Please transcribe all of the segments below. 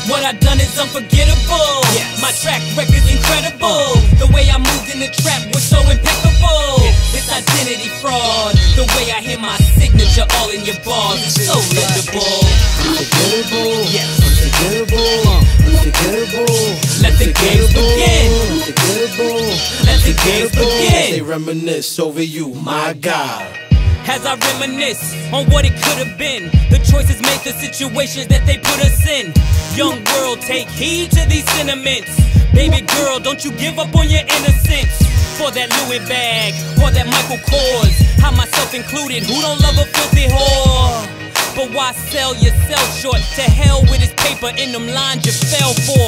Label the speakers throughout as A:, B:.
A: What I done is unforgettable.
B: Yes.
A: My track record's incredible. The way I moved in the trap was so impeccable. It's identity fraud. The way I hear my signature all in your bars is so legible.
C: Unforgettable,
B: Yes.
C: unforgettable, unforgettable.
A: Let the games begin.
C: Unforgettable,
A: Let the games
C: unforgettable. They
A: begin.
C: reminisce over you, my God.
A: As I reminisce on what it could have been, the choices made, the situations that they put us in. Young world, take heed to these sentiments. Baby girl, don't you give up on your innocence. For that Louis bag, or that Michael Kors, how myself included, who don't love a filthy whore? But why sell yourself short? To hell with this paper in them lines you fell for.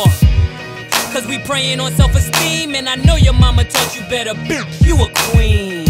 A: Cause we praying on self-esteem, and I know your mama taught you better. Bitch, you a queen.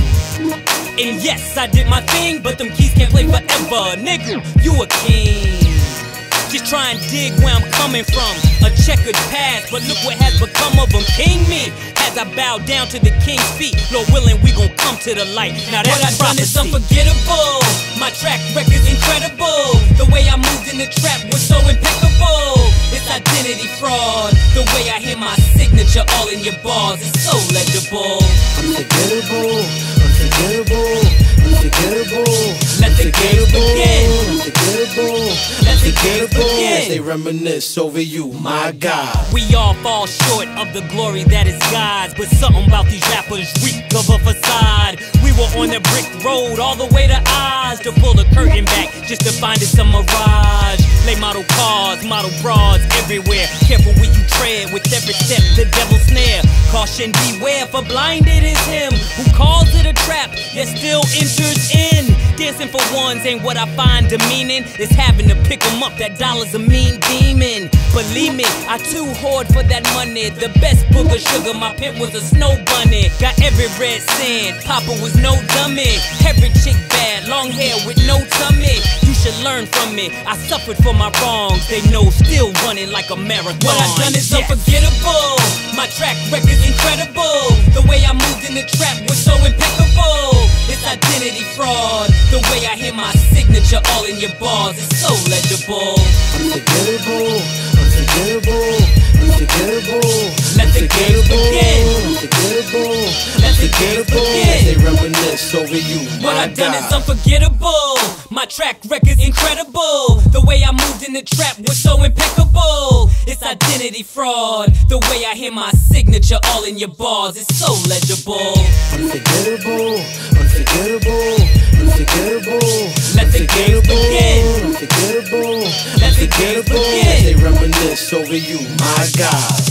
A: And yes, I did my thing, but them keys can't play forever. Nigga, you a king. Just try and dig where I'm coming from. A checkered past, but look what has become of them. King me, as I bow down to the king's feet. Lord willing, we gon' come to the light. Now that's what I done is unforgettable. My track record's incredible. The way I moved in the trap was so impeccable. It's identity fraud. The way I hear my signature all in your bars is so legible.
C: Unforgettable, unforgettable, unforgettable.
A: Let the games begin.
C: Unforgettable,
A: Let the games
C: unforgettable. They
A: begin.
C: reminisce over you, my God.
A: We all fall short of the glory that is God's, but something about these rappers reek of a facade. We were on the brick road all the way to Oz to pull the curtain back just to find it's a mirage. Lay model cars, model bras everywhere. Careful where you tread with every step, the devil's snare. Caution, beware, for blinded is him who calls it a trap, yet still enters in. Dancing for ones ain't what I find demeaning. It's having to pick 'em up, that dollar's a mean demon. Believe me, I too hoard for that money. The best booger sugar, my pimp was a snow bunny. Got every red sand, Papa was no dummy. Every chick bad, long hair with no tummy. You should learn from me, I suffered for my wrongs. They know still running like a marathon. What I done is unforgettable. My track record's incredible. The way I moved in the trap was so impeccable. It's identity fraud. The way I hear my signature all in your bars is so legible.
C: Unforgettable, unforgettable, unforgettable.
A: Let the games begin.
C: Unforgettable,
A: Let the games begin.
C: They reminisce over you,
A: What
C: my
A: I done
C: God.
A: is unforgettable. My track record's incredible. The way I moved in the trap was so impeccable. It's identity fraud. The way I hear my signature all in your bars is so legible.
C: Unforgettable, unforgettable, unforgettable.
A: Let the games begin.
C: Unforgettable,
A: Let the games
C: unforgettable.
A: begin.
C: They reminisce over you, my God.